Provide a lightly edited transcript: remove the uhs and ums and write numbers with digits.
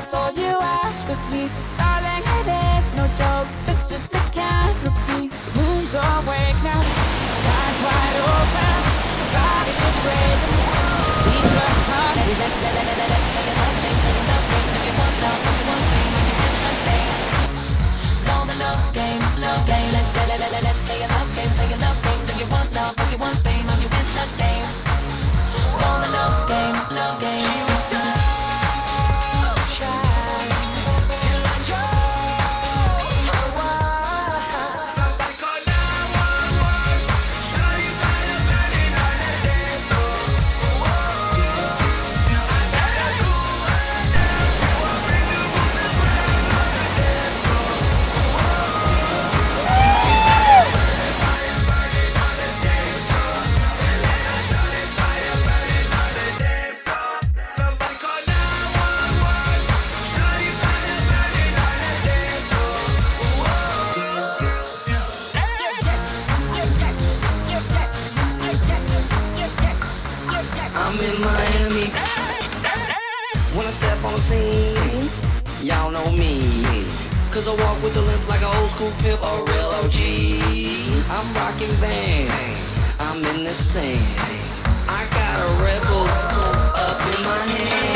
that's all you ask of me. Darling, it is no joke, this is lycanthropy. Moon's awake now, eyes wide open, body is craving. Deep the heart, let's play a love game, play a love game. Do you want love, do you want pain, do you get nothing? Know the love game, let's play a love game, play a love game. Do you want love, do you want pain, or you get nothing? Know the love game, love game. She was so shy till I drove her wild. Somebody call 911. Shawty found us standing on the dance floor. I gotta cool her down. She won't bring the boots running on the dance floor. She's burning, fire burning on the dance floor. And let her shawty fire burning on the dance floor. Somebody call 911. Shawty found us standing on the dance floor. I'm in Miami. When I step on the scene, y'all know me. Cause I walk with a limp like an old school pimp or a real OG. I'm rocking Vans, I'm in the scene. I got a Red Bull up in my hand.